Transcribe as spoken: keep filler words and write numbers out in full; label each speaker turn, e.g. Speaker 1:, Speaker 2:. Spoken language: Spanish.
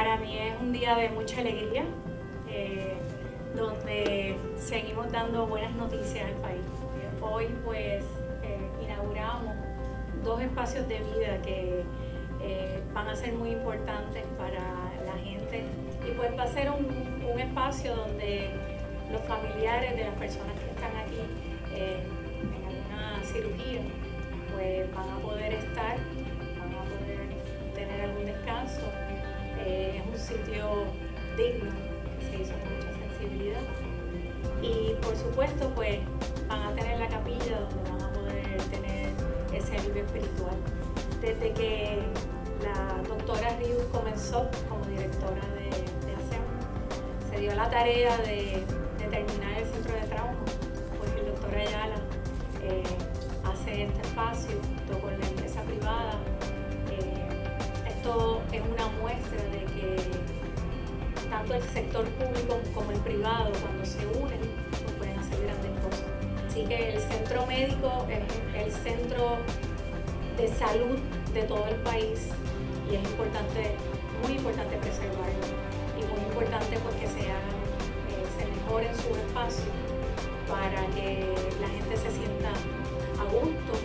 Speaker 1: Para mí es un día de mucha alegría, eh, donde seguimos dando buenas noticias al país. Hoy pues eh, inauguramos dos espacios de vida que eh, van a ser muy importantes para la gente, y pues va a ser un, un espacio donde los familiares de las personas que están aquí eh, en alguna cirugía pues van a poder estar, van a poder tener algún descanso. Eh, es un sitio digno que se hizo con mucha sensibilidad, y por supuesto pues van a tener la capilla donde van a poder tener ese alivio espiritual. Desde que la doctora Rius comenzó como directora de, de ASEM, se dio la tarea de, de terminar el centro de trauma, pues el doctor Ayala eh, hace este espacio junto con la empresa privada. Eh, esto es una muestra de que tanto el sector público como el privado, cuando se unen, pues pueden hacer grandes cosas. Así que el centro médico es el centro de salud de todo el país, y es importante, muy importante preservarlo, y muy importante pues que se hagan, eh, se mejoren sus espacios para que la gente se sienta a gusto